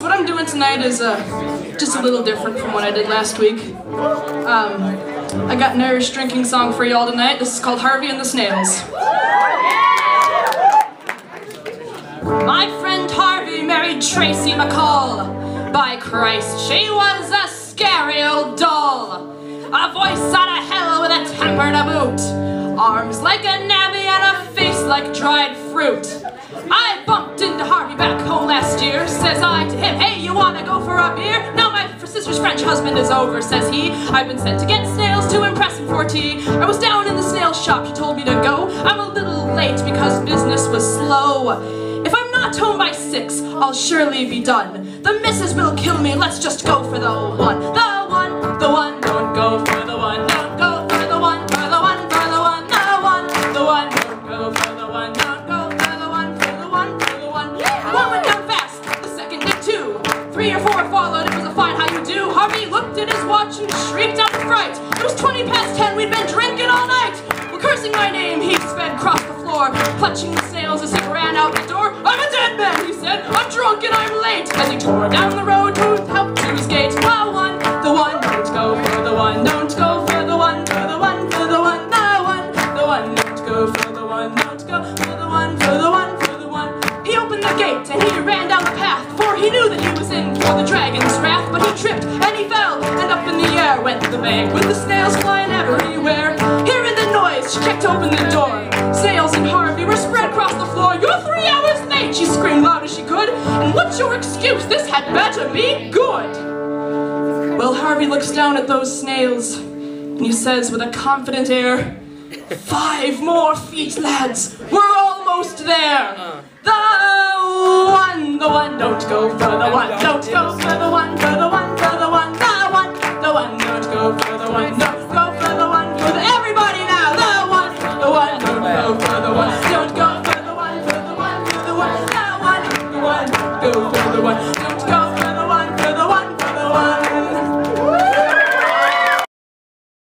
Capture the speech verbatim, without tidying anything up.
What I'm doing tonight is uh, just a little different from what I did last week. Um, I got an Irish drinking song for y'all tonight. This is called Harvey and the Snails. My friend Harvey married Tracy McCall. By Christ, she was a scary old doll. A voice out of hell with a temper to boot. Arms like a navvy and a face like dried fruit. I bumped into Harvey back home last year. Says I to him, hey, you wanna go for a beer? Now my sister's French husband is over, says he. I've been sent to get snails to impress him for tea. I was down in the snail shop, she told me to go. I'm a little late because business was slow. If I'm not home by six, I'll surely be done. The missus will kill me, let's just go for the one. The one, the one, don't go for the one. Don't go for the one, for the one, for the one, the one, the one, don't go for the one, don't go for the one, for the one, for the one. One went down fast, the second did two. Three or four followed, it was a fine how you do. Harvey looked at his watch and shrieked out in fright. It was twenty past ten, we'd been drinking all night. Well, cursing my name, he sped across the floor, clutching the snails as he ran out the door. I'm a dead man, he said, I'm drunk and I'm late. As he tore down the road, moved out to his gate. The one, the one, don't go for the one, don't go for the one, for the one, for the one, the one, the one, don't go for the one, don't go for the one, for the one, for the one. He opened the gate and he ran down the path, for he knew that he was in for the dragon's wrath. But he tripped and he fell, and up in the air went the bag with the snails flying everywhere. Hearing the noise, she kicked open the door. Snails and Harvey were spread across the floor. You're three hours late, she screamed loud as she could. And what's your excuse? This had better be good. Well, Harvey looks down at those snails, and he says with a confident air, five more feet, lads, we're almost there. The one, the one, don't go for the one, don't go for the one, for the one, for the one, the one, the one, don't go for the one, no.